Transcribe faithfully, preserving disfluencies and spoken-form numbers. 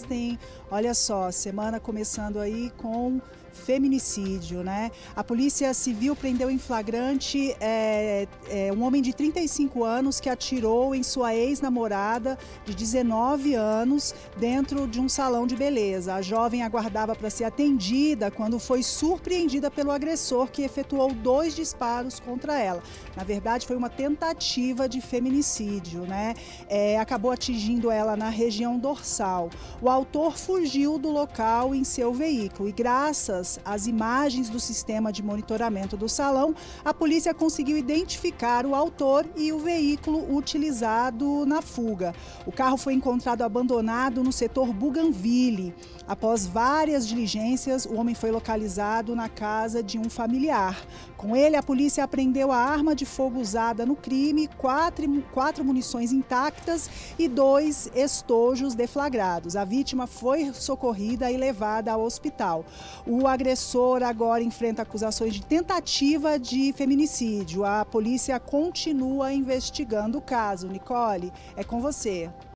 assistem. Olha só, semana começando aí com feminicídio, né? A Polícia Civil prendeu em flagrante é, é, um homem de trinta e cinco anos que atirou em sua ex-namorada de dezenove anos dentro de um salão de beleza. A jovem aguardava para ser atendida quando foi surpreendida pelo agressor, que efetuou dois disparos contra ela. Na verdade, foi uma tentativa de feminicídio, né? É, acabou atingindo ela na região dorsal. O autor fugiu do local em seu veículo e, graças às imagens do sistema de monitoramento do salão, a polícia conseguiu identificar o autor e o veículo utilizado na fuga. O carro foi encontrado abandonado no setor Bougainville. Após várias diligências, o homem foi localizado na casa de um familiar. Com ele, a polícia apreendeu a arma de fogo usada no crime, quatro, quatro munições intactas e dois estojos deflagrados. A vítima foi socorrida e levada ao hospital. O agressor agora enfrenta acusações de tentativa de feminicídio. A polícia continua investigando o caso. Nicole, é com você.